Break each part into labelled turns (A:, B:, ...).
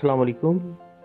A: अस्सलाम वालेकुम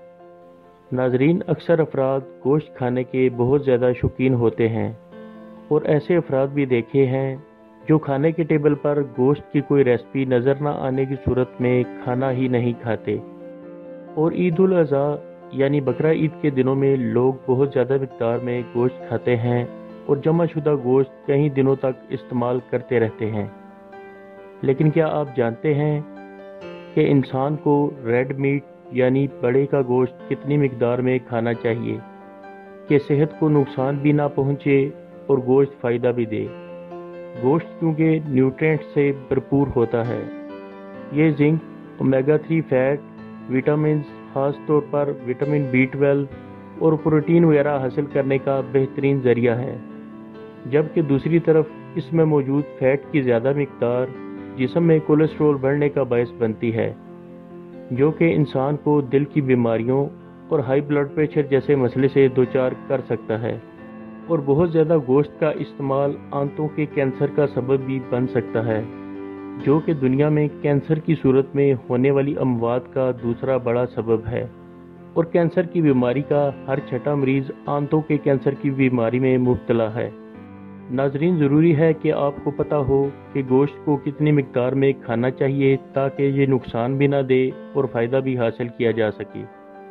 A: नाजरीन। अक्सर अफराद गोश्त खाने के बहुत ज़्यादा शौकीन होते हैं और ऐसे अफराद भी देखे हैं जो खाने के टेबल पर गोश्त की कोई रेसिपी नज़र न आने की सूरत में खाना ही नहीं खाते। और ईद उल अज़हा यानी बकरा ईद के दिनों में लोग बहुत ज़्यादा मिक़दार में गोश्त खाते हैं और जमाशुदा गोश्त कई दिनों तक इस्तेमाल करते रहते हैं। लेकिन क्या आप जानते हैं कि इंसान को रेड मीट यानी बड़े का गोश्त कितनी मिकदार में खाना चाहिए कि सेहत को नुकसान भी ना पहुंचे और गोश्त फ़ायदा भी दे। गोश्त क्योंकि न्यूट्रिएंट से भरपूर होता है। ये जिंक, ओमेगा 3 फैट, विटामिन, ख़ास तौर पर विटामिन B12 और प्रोटीन वगैरह हासिल करने का बेहतरीन ज़रिया है। जबकि दूसरी तरफ इसमें मौजूद फ़ैट की ज़्यादा मिकदार जिस्म में कोलेस्ट्रॉल बढ़ने का बायस बनती है, जो कि इंसान को दिल की बीमारियों और हाई ब्लड प्रेशर जैसे मसले से दोचार कर सकता है। और बहुत ज़्यादा गोश्त का इस्तेमाल आंतों के कैंसर का सबब भी बन सकता है, जो कि दुनिया में कैंसर की सूरत में होने वाली अमवात का दूसरा बड़ा सबब है। और कैंसर की बीमारी का हर छठा मरीज़ आंतों के कैंसर की बीमारी में मुब्तला है। नाजरीन, ज़रूरी है कि आपको पता हो कि गोश्त को कितनी मिकदार में खाना चाहिए ताकि ये नुकसान भी ना दे और फ़ायदा भी हासिल किया जा सके।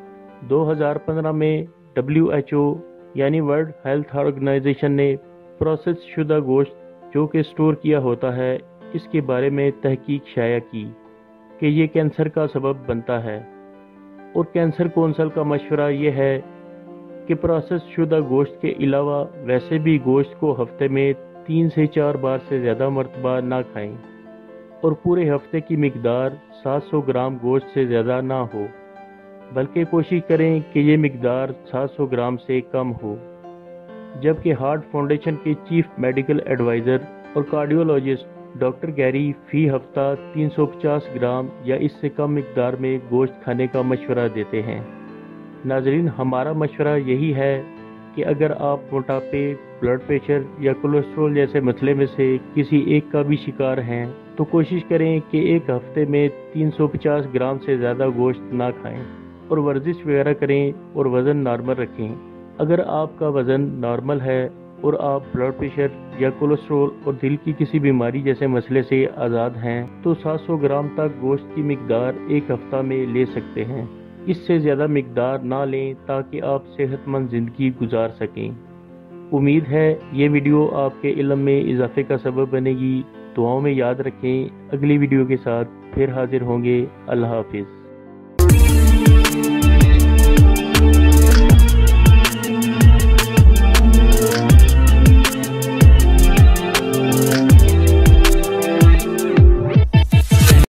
A: 2015 में WHO यानी वर्ल्ड हेल्थ ऑर्गेनाइजेशन ने प्रोसेस शुदा गोश्त जो कि स्टोर किया होता है इसके बारे में तहकीक शाया की कि ये कैंसर का सबब बनता है। और कैंसर कौंसल का मशवरा ये है कि प्रोसेस शुदा गोश्त के अलावा वैसे भी गोश्त को हफ्ते में 3 से 4 बार से ज़्यादा मरतबा ना खाएं और पूरे हफ्ते की मिकदार 700 ग्राम गोश्त से ज़्यादा ना हो, बल्कि कोशिश करें कि ये मिकदार 700 ग्राम से कम हो। जबकि हार्ट फाउंडेशन के चीफ मेडिकल एडवाइज़र और कार्डियोलॉजिस्ट डॉक्टर गैरी फ़ी हफ्ता 350 ग्राम या इससे कम मिकदार में गोश्त खाने का मशवरा देते हैं। नाजरीन, हमारा मशवरा यही है कि अगर आप मोटापे, ब्लड प्रेशर या कोलेस्ट्रॉल जैसे मसले में से किसी एक का भी शिकार हैं तो कोशिश करें कि एक हफ्ते में 350 ग्राम से ज़्यादा गोश्त ना खाएं और वर्जिश वगैरह करें और वज़न नॉर्मल रखें। अगर आपका वज़न नॉर्मल है और आप ब्लड प्रेशर या कोलेस्ट्रॉल और दिल की किसी बीमारी जैसे मसले से आज़ाद हैं तो 700 ग्राम तक गोश्त की मिकदार एक हफ्ता में ले सकते हैं। इससे ज़्यादा मिकदार ना लें ताकि आप सेहतमंद ज़िंदगी गुजार सकें। उम्मीद है ये वीडियो आपके इल्म में इजाफे का सबब बनेगी। दुआओं में याद रखें। अगली वीडियो के साथ फिर हाजिर होंगे। अल्लाह हाफिज़।